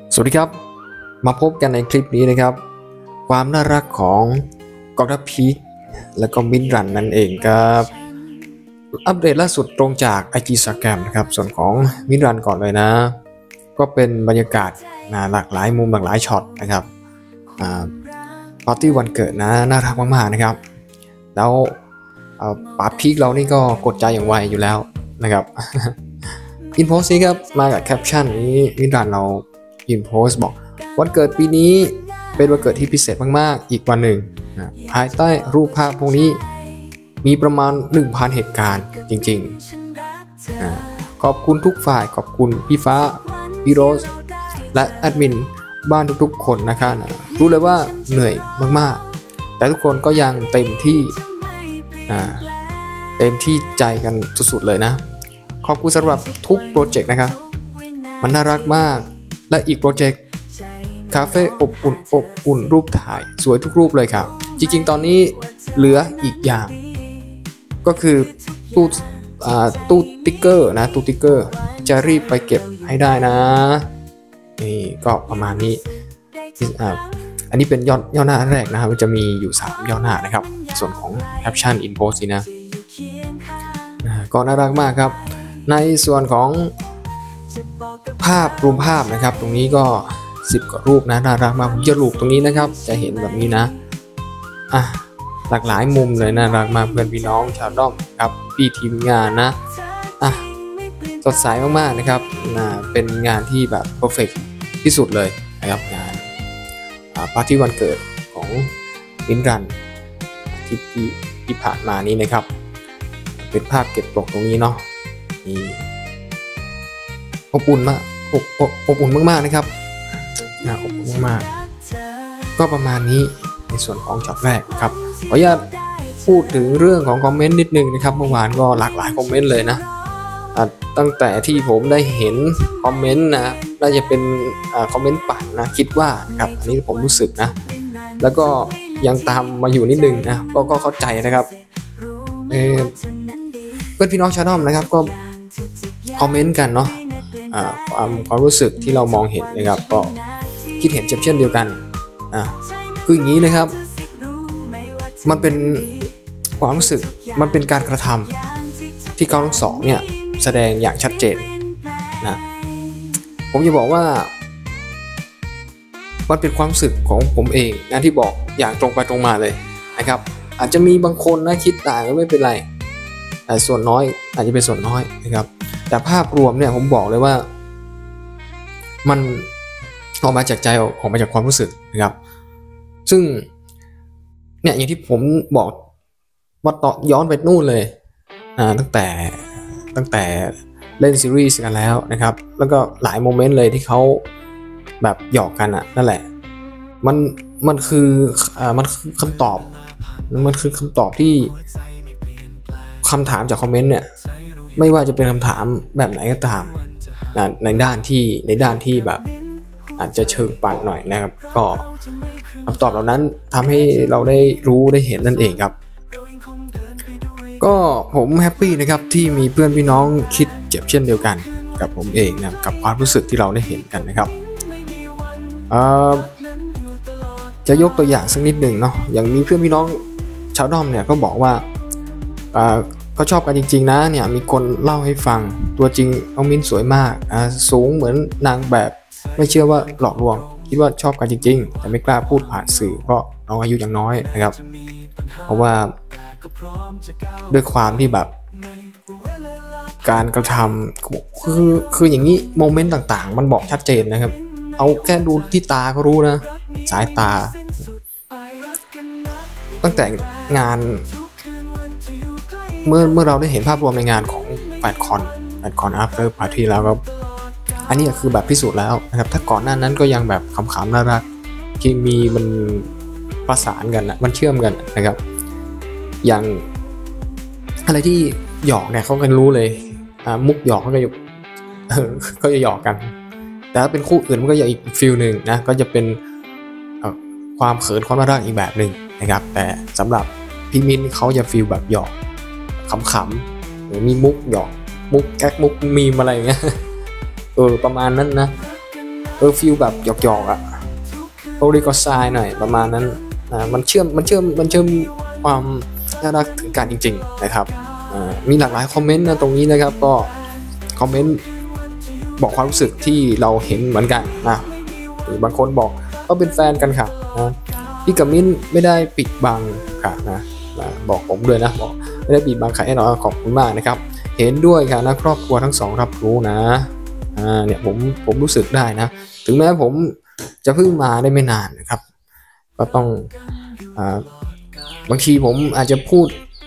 สวัสดีครับมาพบกันในคลิปนี้นะครับความน่ารักของกองทัพพีคและก็มินรันนั่นเองครับอัปเดตล่าสุดตรงจาก IG Instagram นะครับส่วนของมินรันก่อนเลยนะก็เป็นบรรยากาศหลากหลายมุมหลากหลายช็อตนะครับปาร์ตี้วันเกิดนะน่ารักมากๆนะครับแล้วป๋าพีคเรานี่ก็กดใจอย่างไวอยู่แล้วนะครับอินโพสต์นี้ครับมากับแคปชั่นนี้มินรันเราอินโพสต์บอกวันเกิดปีนี้เป็นวันเกิดที่พิเศษมากๆอีกวันหนึ่งนะภายใต้รูปภาพพวกนี้มีประมาณ 1,000 เหตุการณ์จริงๆขอบคุณทุกฝ่ายขอบคุณพี่ฟ้าพี่โรสและแอดมินบ้านทุกๆคนนะครับรู้เลยว่าเหนื่อยมากๆแต่ทุกคนก็ยังเต็มที่ใจกันสุดๆเลยนะขอบคุณสำหรับทุกโปรเจกต์นะครับมันน่ารักมากและอีกโปรเจกต์คาเฟ่อบอุ่นรูปถ่ายสวยทุกรูปเลยครับจริงๆตอนนี้เหลืออีกอย่างก็คือตู้ติ๊กเกอร์นะตู้ติ๊กเกอร์จะรีบไปเก็บให้ได้นะนี่ก็ประมาณนี้อันนี้เป็นย่อหน้าแรกนะครับมันจะมีอยู่3ย่อหน้านะครับส่วนของแคปชั่นอินโพสต์นะก็น่ารักมากครับในส่วนของภาพรวมภาพนะครับตรงนี้ก็10 กว่ารูปนะน่ารักมากผมจะรูปตรงนี้นะครับจะเห็นแบบนี้นะหลากหลายมุมเลยน่ารักมากเพื่อนพี่น้องชาวด้อมครับพี่ทีมงานนะสดใสมากๆนะครับเป็นงานที่แบบเพอร์เฟกต์ที่สุดเลยนะครับงานปาร์ตี้วันเกิดของมินรันที่ผ่านมานี้นะครับเป็นภาพเก็บตกตรงนี้เนาะนี่อบอุ่นมากอบอุ่นมากๆนะครับอบอุ่นมากๆก็ประมาณนี้ในส่วนของช็อตแรกครับขออนุญาตพูดถึงเรื่องของคอมเมนต์นิดนึงนะครับเมื่อวานก็หลากหลายคอมเมนต์เลยนะตั้งแต่ที่ผมได้เห็นคอมเมนต์นะน่าจะเป็นคอมเมนต์ปั่นนะคิดว่าครับอันนี้ผมรู้สึกนะแล้วก็ยังตามมาอยู่นิดนึงนะก็เข้าใจนะครับเพื่อนพี่น้องชาวด้อมนะครับก็คอมเมนต์กันเนาะความรู้สึกที่เรามองเห็นนะครับก็คิดเห็นเช่นเดียวกันคืออย่างนี้นะครับมันเป็นความรู้สึกมันเป็นการกระทำที่เขาทั้งสองเนี่ยแสดงอย่างชัดเจนนะผมจะบอกว่ามันเป็นความรู้สึกของผมเองนะที่บอกอย่างตรงไปตรงมาเลยนะครับอาจจะมีบางคนนะคิดต่างก็ไม่เป็นไรแต่ส่วนน้อยอาจจะเป็นส่วนน้อยนะครับแต่ภาพรวมเนี่ยผมบอกเลยว่ามันออกมาจากใจออกมาจากความรู้สึกนะครับซึ่งเนี่ยอย่างที่ผมบอกว่าต่อย้อนไปนู่นเลยตั้งแต่เล่นซีรีส์กันแล้วนะครับแล้วก็หลายโมเมนต์เลยที่เขาแบบหยอกกันนั่นแหละมันคือคำตอบมันคือคำตอบที่คำถามจากคอมเมนต์เนี่ยไม่ว่าจะเป็นคำถามแบบไหนก็ตามในด้านที่แบบอาจจะเชิงปั่นหน่อยนะครับก็คำตอบเหล่านั้นทำให้เราได้รู้ได้เห็นนั่นเองครับก็ผมแฮปปี้นะครับที่มีเพื่อนพี่น้องคิดเจ็บเช่นเดียวกันกับผมเองนะกับความรู้สึกที่เราได้เห็นกันนะครับจะยกตัวอย่างสักนิดหนึ่งเนาะอย่างมีเพื่อนพี่น้องชาวด้อมเนี่ยก็บอกว่าเขาชอบกันจริงๆนะเนี่ยมีคนเล่าให้ฟังตัวจริงน้องมิ้นสวยมากสูงเหมือนนางแบบไม่เชื่อว่าหลอกลวงคิดว่าชอบกันจริงๆแต่ไม่กล้าพูดผ่านสื่อเพราะน้องอายุยังน้อยนะครับเพราะว่าด้วยความที่แบบการกระทำคืออย่างนี้โมเมนต์ต่างๆมันบอกชัดเจนนะครับเอาแค่ดูที่ตาก็รู้นะสายตาตั้งแต่งานเมื่อเราได้เห็นภาพรวมในงานของแฟนคอนafter party แล้วก็อันนี้คือแบบพิสูจน์แล้วนะครับถ้าก่อนหน้านั้นก็ยังแบบขำๆน่ารักเคมีมันประสานกันมันเชื่อมกันนะครับอย่างอะไรที่หยอกเนี่ยเขากันรู้เลยมุกหยอกเขาจะหยอกกันแต่ถ้าเป็นคู่อื่นมันก็จะอีกฟิลหนึ่งนะก็จะเป็นความเขินความน่ารักอีกแบบหนึ่งนะครับแต่สำหรับพี่มินเขาจะฟิลแบบหยอกขำๆหรือมีมุกหยอกมุกแก๊กมุกมีมอะไรอย่างเงี้ยประมาณนั้นนะฟิลแบบหยอกๆโอริโกไซหน่อยประมาณนั้นมันเชื่อมความน่ารักถึงกันจริงๆนะครับมีหลากหลายคอมเมนต์นะตรงนี้นะครับก็คอมเมนต์บอกความรู้สึกที่เราเห็นเหมือนกันนะหรือบางคนบอกก็เป็นแฟนกันค่ะนะพี่กับมิ้นไม่ได้ปิดบังค่ะนะบอกผมด้วยนะบอกไม่ได้ปิดบังใครแน่นอนขอบคุณมากนะครับเห็นด้วยค่ะนะครอบครัวทั้งสองรับรู้นะเนี่ยผมรู้สึกได้นะถึงแม้ผมจะเพิ่งมาได้ไม่นานนะครับก็ต้องบางทีผมอาจจะพูด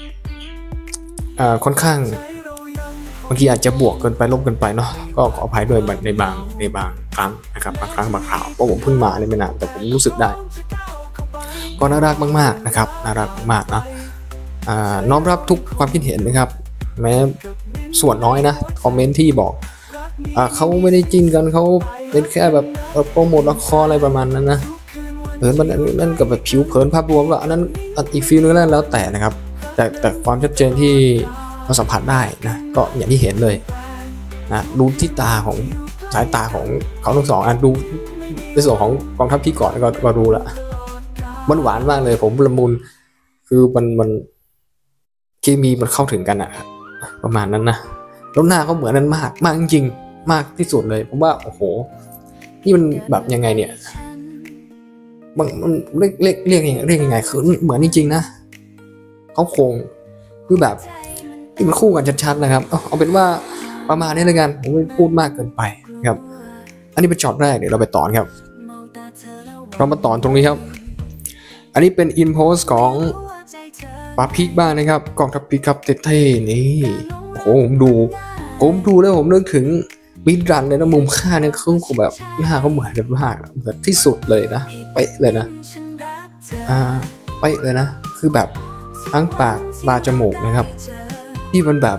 ค่อนข้างบางทีอาจจะบวกเกินไปลบเกินไปเนาะก็ขออภัยด้วยในบางครั้งนะครับบางครั้งบางคราวเพราะผมเพิ่งมาได้ไม่นานแต่ผมรู้สึกได้ก็น่ารักมากๆนะครับน่ารักมากนะน้อมรับทุกความคิดเห็นนะครับแม้ส่วนน้อยนะคอมเมนต์ที่บอกเขาไม่ได้จิ้นกันเขาเป็นแค่แบบโปรโมทละครอะไรประมาณนั้นนะมันนั่นกับแบบผิวเผินภาพรวมก็อันนั้นอีกฟีลนึงแล้วแต่นะครับแต่ความชัดเจนที่เราสัมผัสได้นะก็อย่างที่เห็นเลยนะดูที่ตาของสายตาของเขาทั้งสองดูในส่วนของกองทัพพี่ก่อนก็รู้ละมันหวานมากเลยผมละมุนคือมันเคมีมันเข้าถึงกันประมาณนั้นนะแล้วหน้าเขาเหมือนนั้นมากจริงๆมากที่สุดเลยผมว่าโอ้โหนี่มันแบบยังไงเนี่ยมันเรียกยังไงคือเหมือนจริงๆนะเขาโครงคือแบบที่มันคู่กันชัดๆนะครับเอาเป็นว่าประมาณนี้เลยกันผมไม่พูดมากเกินไปครับอันนี้เป็นช็อตแรกเดี๋ยวเราไปต่อครับเรามาต่อตรงนี้ครับอันนี้เป็นอินโพสของปาพีกบ้างนะครับกองทัพพีครับเท่ๆนี่โอ้โหผมดูแล้วผมนึกถึงมิดรันเลยนะมุมข้างเนี่ยเขาแบบหน้าเขาเหมือนกันมากเหมือนที่สุดเลยนะเป๊ะเลยนะเป๊ะเลยนะคือแบบทั้งปากตาจมูกนะครับที่มันแบบ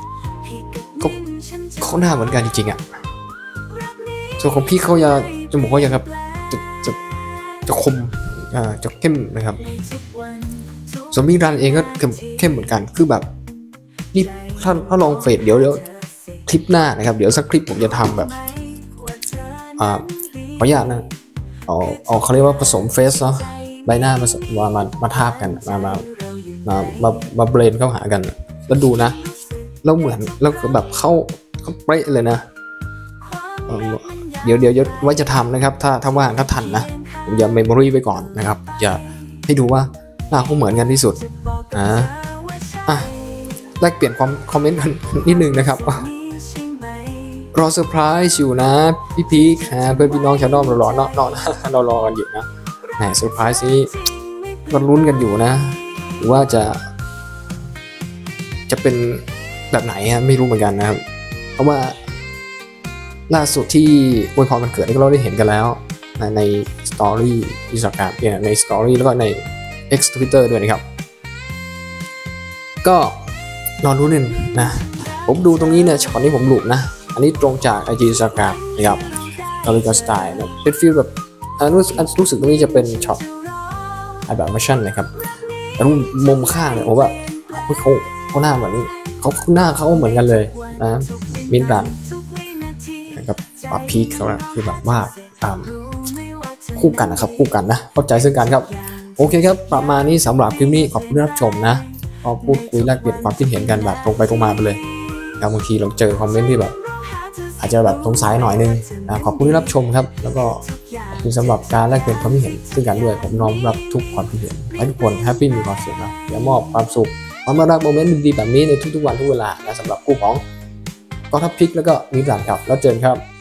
เขาหน้าเหมือนกันจริงๆส่วนของพี่เขาจะจมูกเขาจะครับจะคมจะเข้มนะครับส่วนมิดรันเองก็เข้มเหมือนกันคือแบบนี่ถ้าลองเฟดเดี๋ยวคลิปหน้านะครับเดี๋ยวสักคลิปผมจะทำแบบขออนุญาตนะเขาเรียกว่าผสมเฟสเนาะใบหน้ามาทาบกันมาเบรนเข้าหากันแล้วดูนะแล้วเหมือนแล้วแบบเขาเป๊ะเลยนะเดี๋ยวไว้จะทำนะครับถ้าว่างถ้าทันนะผมจะเมมโมรี่ไว้ก่อนนะครับจะให้ดูว่าหน้าเขาเหมือนกันที่สุดแลกเปลี่ยนความคอมเมนต์กันนิดนึงนะครับรอเซอร์ไพรส์อยู่นะพี่พีคเพื่อนพี่น้องชาวน้องเรารอกันอยู่นะแหมเซอร์ไพรส์นี้ก็ลุ้นกันอยู่นะหรือว่าจะเป็นแบบไหนไม่รู้เหมือนกันนะครับเพราะว่าล่าสุดที่อวยพรวันเกิดเราได้เห็นกันแล้วในสตอรี่อินสตาแกรมในสตอรี่แล้วก็ใน X Twitter ด้วยนะครับก็รอรู้นึงนะผมดูตรงนี้เนี่ยช็อตนี้ผมหลุดนะอันนี้ตรงจาก IG Instagram นะครับกาลิกาสไตล์นะเป็นฟีลแบบรู้สึกตรงนี้จะเป็นช็อตแบบมาชั่นนะครับแต่มุมข้างเนี่ยผมว่าเขาหน้าเหมือนเขาหน้าเขาเหมือนกันเลยนะมินรันกับปาพีคเขาคือแบบว่าคู่กันนะครับคู่กันนะเข้าใจซึ่งกันครับโอเคครับประมาณนี้สำหรับคลิปนี้ขอบคุณที่รับชมนะก็พูดคุยแลกเปลี่ยนความคิดเห็นกันแบบตรงไปตรงมาไปเลยบางทีเราเจอคอมเมนต์ที่แบบอาจจะแบบสงสัยหน่อยนึงขอบคุณที่รับชมครับแล้วก็ขอบคุณสำหรับการแลกเปลี่ยนความคิดเห็นซึ่งกันด้วยผมน้อมรับทุกความคิดเห็นให้ทุกคนแฮปปี้มีความสุขนะและมอบความสุขความน่ารักโมเมนต์ดีๆแบบนี้ในทุกๆวันทุกเวลานะสำหรับคู่ของกองทัพพริกแล้วก็มิตรรันครับแล้วเจอกันครับ